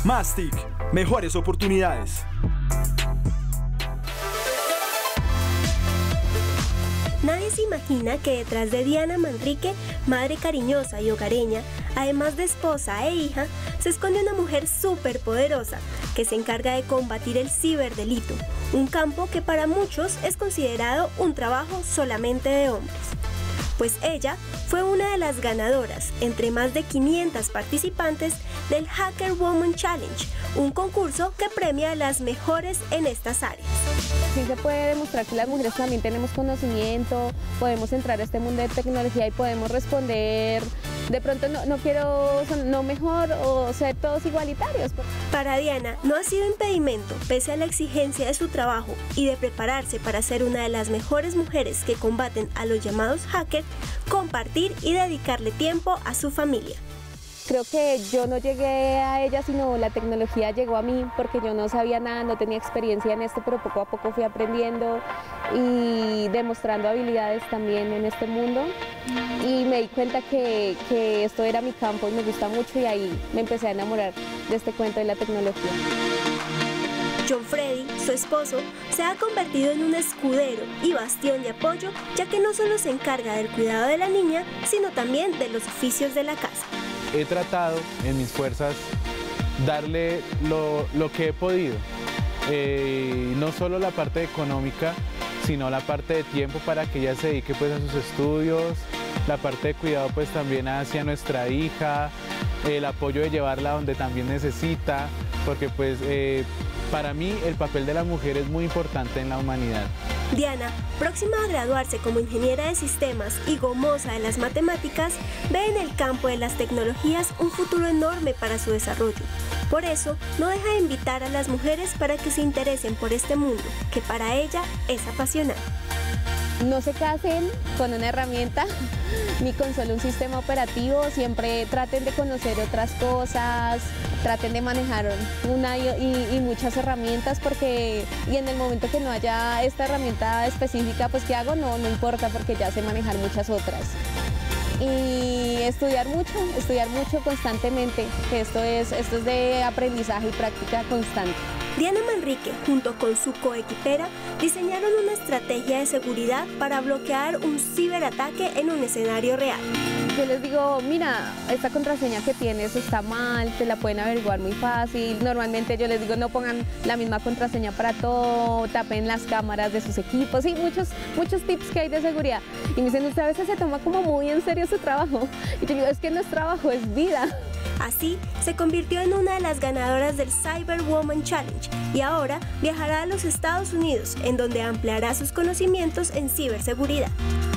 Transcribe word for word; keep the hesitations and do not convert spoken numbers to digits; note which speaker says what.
Speaker 1: Mastic, mejores oportunidades.
Speaker 2: Nadie se imagina que detrás de Diana Manrique, madre cariñosa y hogareña, además de esposa e hija, se esconde una mujer superpoderosa que se encarga de combatir el ciberdelito, un campo que para muchos es considerado un trabajo solamente de hombres. Pues ella fue una de las ganadoras, entre más de quinientas participantes, del Hacker Woman Challenge, un concurso que premia a las mejores en estas áreas.
Speaker 3: Sí se puede demostrar que las mujeres también tenemos conocimiento, podemos entrar a este mundo de tecnología y podemos responder, de pronto no, no quiero, no mejor o ser todos igualitarios.
Speaker 2: Para Diana no ha sido impedimento, pese a la exigencia de su trabajo y de prepararse para ser una de las mejores mujeres que combaten a los llamados hackers, compartir y dedicarle tiempo a su familia.
Speaker 3: Creo que yo no llegué a ella, sino la tecnología llegó a mí, porque yo no sabía nada, no tenía experiencia en esto, pero poco a poco fui aprendiendo y demostrando habilidades también en este mundo. Y me di cuenta que, que esto era mi campo y me gusta mucho, y ahí me empecé a enamorar de este cuento de la tecnología.
Speaker 2: John Freddy, su esposo, se ha convertido en un escudero y bastión de apoyo, ya que no solo se encarga del cuidado de la niña, sino también de los oficios de la casa.
Speaker 4: He tratado en mis fuerzas darle lo, lo que he podido, eh, no solo la parte económica, sino la parte de tiempo para que ella se dedique pues a sus estudios, la parte de cuidado pues también hacia nuestra hija, el apoyo de llevarla donde también necesita, porque pues eh, para mí el papel de la mujer es muy importante en la humanidad.
Speaker 2: Diana, próxima a graduarse como ingeniera de sistemas y gomosa de las matemáticas, ve en el campo de las tecnologías un futuro enorme para su desarrollo. Por eso, no deja de invitar a las mujeres para que se interesen por este mundo, que para ella es apasionante.
Speaker 3: No se casen con una herramienta ni con solo un sistema operativo, siempre traten de conocer otras cosas, traten de manejar una y, y, y muchas herramientas, porque y en el momento que no haya esta herramienta específica, pues ¿qué hago? No, no importa, porque ya sé manejar muchas otras. Y estudiar mucho, estudiar mucho constantemente, que esto es, esto es de aprendizaje y práctica constante.
Speaker 2: Diana Manrique, junto con su coequipera, diseñaron una estrategia de seguridad para bloquear un ciberataque en un escenario real.
Speaker 3: Yo les digo, mira, esta contraseña que tienes está mal, te la pueden averiguar muy fácil. Normalmente yo les digo, no pongan la misma contraseña para todo, tapen las cámaras de sus equipos, y muchos, muchos tips que hay de seguridad. Y me dicen, usted a veces se toma como muy en serio su trabajo. Y yo digo, es que no es trabajo, es vida.
Speaker 2: Así, se convirtió en una de las ganadoras del Cyber Woman Challenge y ahora viajará a los Estados Unidos, en donde ampliará sus conocimientos en ciberseguridad.